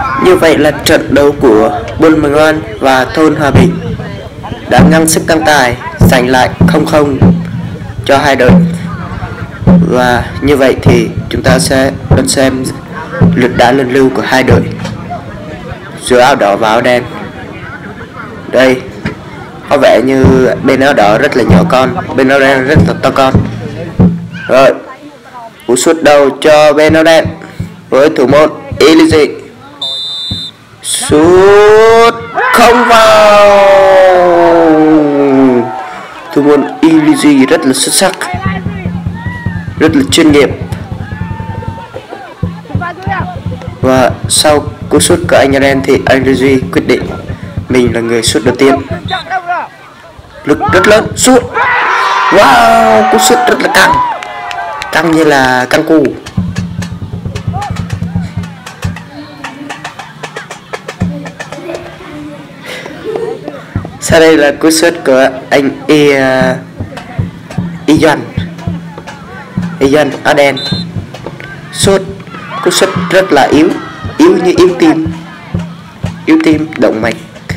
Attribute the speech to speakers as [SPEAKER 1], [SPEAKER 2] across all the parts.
[SPEAKER 1] Như vậy là trận đấu của Buôn Mường Oan và thôn Hòa Bình đã ngang sức ngang tài giành lại 0-0 cho hai đội. Và như vậy thì chúng ta sẽ đón xem lượt đá luân lưu của hai đội giữa áo đỏ và áo đen. Đây có vẻ như bên áo đỏ rất là nhỏ con, bên áo đen rất là to con. Rồi cú sút đầu cho bên áo đen với thủ môn Elise. Sút không vào. Thủ môn Elise rất là xuất sắc, rất là chuyên nghiệp. Và sau cú sút của anh Aren thì anh Elise quyết định mình là người sút đầu tiên. Lực rất lớn, sút. Wow, cú sút rất là căng, căng như là căng cù. Sau đây là cú sút của anh Ian áo đen. Sút, cú sút rất là yếu như yếu tim động mạch.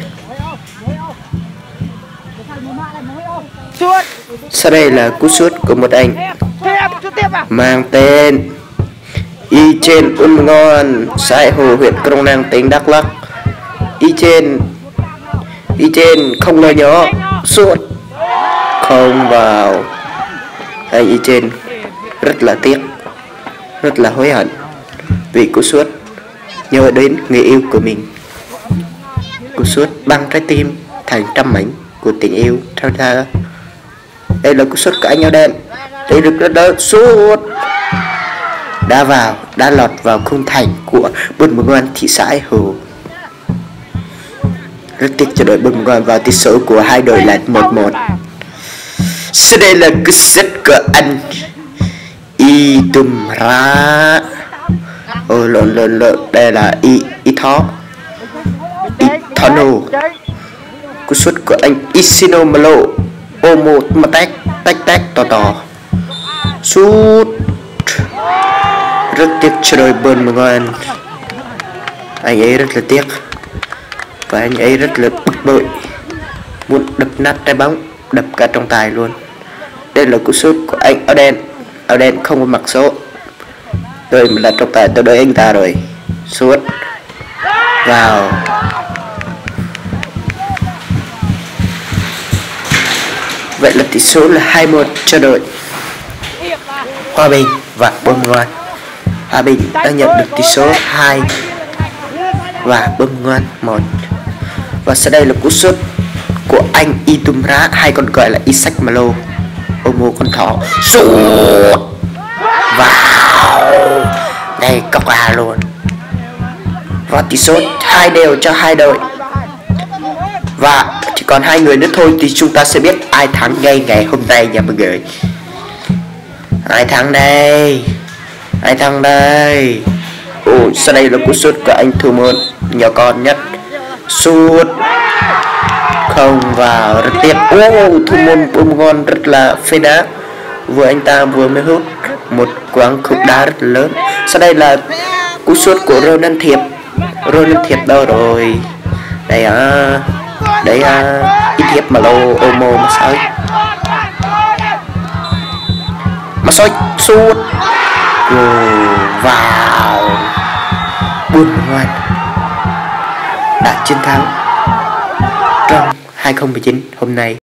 [SPEAKER 1] Sau đây là cú sút của một anh mang tên Y Trên Un Ngon, xã Hồ, huyện Krông Nang, tỉnh Đắk Lắk. Y Trên không ngờ nhỏ, sút không vào. Anh Y Trên rất là tiếc, rất là hối hận vì cú sút nhớ đến người yêu của mình. Cú sút băng trái tim thành trăm mảnh của tình yêu trao tha. Đây là cú sút của anh áo đen, đây được rất lớn, sút đã lọt vào khung thành của Buôn Mường Oan, thị xã Hồ. Rất tiếc cho đội Buôn Mường Oan vào tỷ số của hai đội là 1-1. Sau đây là cú sút của anh Itumra. Lộn, đây là Ithano. Cú sút của anh Isino Malo. Một tách to. Sút rất tiếc cho đội Buôn Mường Oan. Anh ấy rất là tiếc và anh ấy rất là bực bội, muốn đập nát trái bóng, đập cả trọng tài luôn. Đây là cú sút của anh áo đen không có mặc số. Tôi là trọng tài, tôi đợi anh ta rồi. Sút vào. Vậy là tỷ số là 2-1 cho đội Hòa Bình và Buôn Mường Oan. Hòa Bình đã nhận được tỷ số 2 và Buôn Mường Oan 1. Và sau đây là cú sút của anh Itumra, hay còn gọi là Isaac Malo, con thỏ. Sút vào, đây cọc à luôn. Và tỷ số 2-2 cho hai đội. Và chỉ còn hai người nữa thôi thì chúng ta sẽ biết ai thắng ngay ngày hôm nay nha mọi người. Ai thắng đây? Sau đây là cú sút của anh thủ môn nhỏ con nhất. Sút không vào, rất tiếc. Thủ môn Buôn Mường Oan rất là phê đá. Anh ta vừa mới hút một quãng khúc đá rất là lớn. Sau đây là cú sút của Ronan Thiệp đâu rồi? Đây ít thiệp mà lô mà soi sút vào. Buôn Mường Oan đã chiến thắng trong 2019 hôm nay.